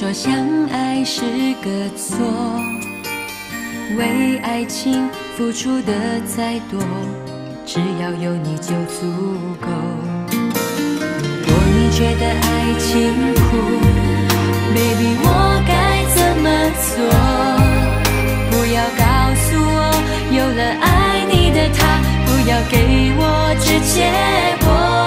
说相爱是个错，为爱情付出的再多，只要有你就足够。如果你觉得爱情苦 ，baby 我该怎么做？不要告诉我有了爱你的他，不要给我这结果。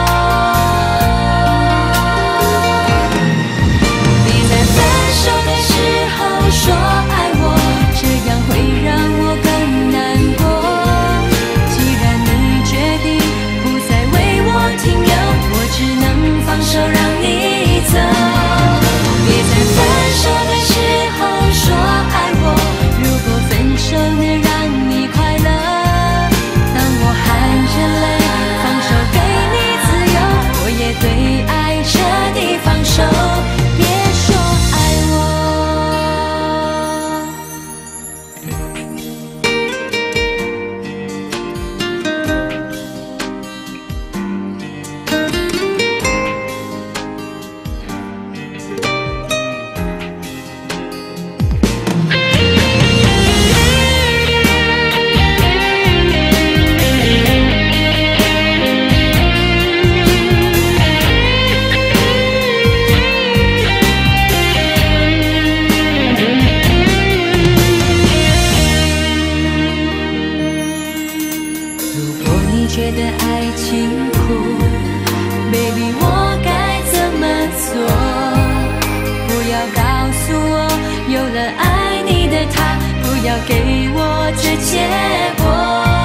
说爱我，这样会让我更难过。既然你决定不再为我停留，我只能放手让你走。别在分手的时候说爱我，如果分手能让你快乐，当我含着泪放手给你自由，我也对爱彻底放手。别说爱我。觉得爱情苦 ，baby 我该怎么做？不要告诉我有了爱你的他，不要给我这结果。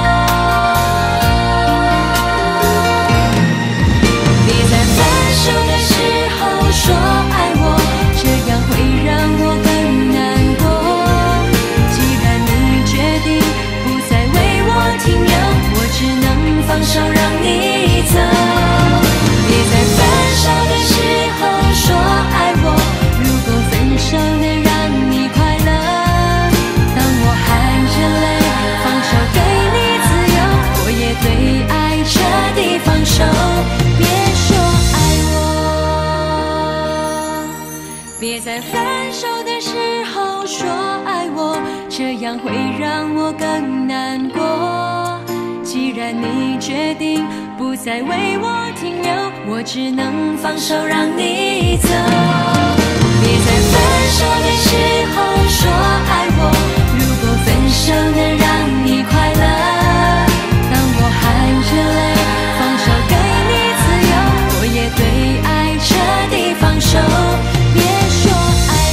别在分手的时候说爱我，这样会让我更难过。既然你决定不再为我停留，我只能放手让你走，别在分手的时候说爱我。如果分手能让你快乐，当我含着泪放手给你自由，我也对爱彻底放手。别说爱我，别在分手的时候说爱我，这样会让我更难过。既然你决定不再为我停留，我只能放手让你走。别在分手的时候说爱我，如果分手能让你快乐，当我含着泪放手给你自由，我也对爱彻底放手。别说爱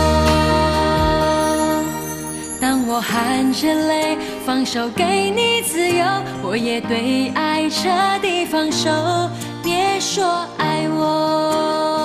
我，当我含着泪放手给你自由，我也对爱彻底放手。别说爱我。